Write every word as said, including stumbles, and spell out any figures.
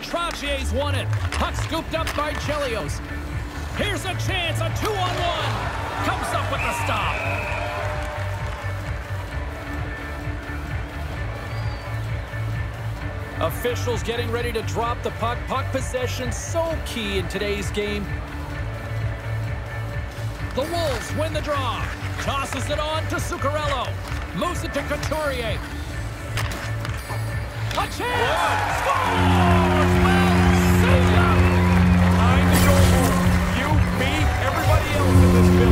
Trotier's won it. Puck scooped up by Chelios. Here's a chance, a two-on-one. Comes up with the stop. Officials getting ready to drop the puck. Puck possession so key in today's game. The Wolves win the draw. Tosses it on to Zuccarello. Moves it to Couturier. A chance! Scores! Well, see ya! Time to go home. You, me, everybody else in this building.